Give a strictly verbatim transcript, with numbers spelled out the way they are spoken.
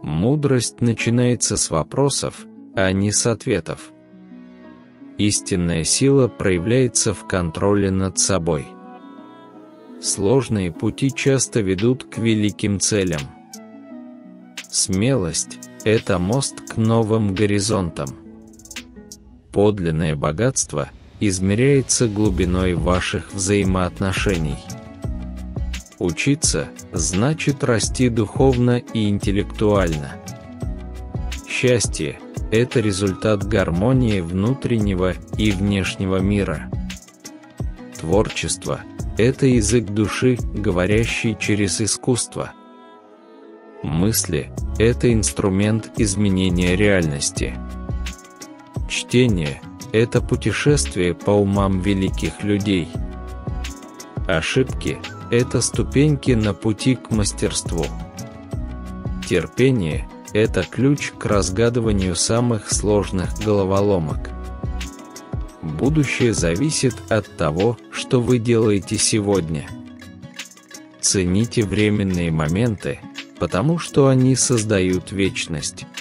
Мудрость начинается с вопросов, а не с ответов. Истинная сила проявляется в контроле над собой. Сложные пути часто ведут к великим целям. Смелость – это мост к новым горизонтам. Подлинное богатство измеряется глубиной ваших взаимоотношений. Учиться значит расти духовно и интеллектуально. Счастье – это результат гармонии внутреннего и внешнего мира. Творчество – это язык души, говорящий через искусство. Мысли – это инструмент изменения реальности. Чтение – это путешествие по умам великих людей. Ошибки – это ступеньки на пути к мастерству. Терпение – это ключ к разгадыванию самых сложных головоломок. Будущее зависит от того, что вы делаете сегодня. Цените временные моменты, потому что они создают вечность.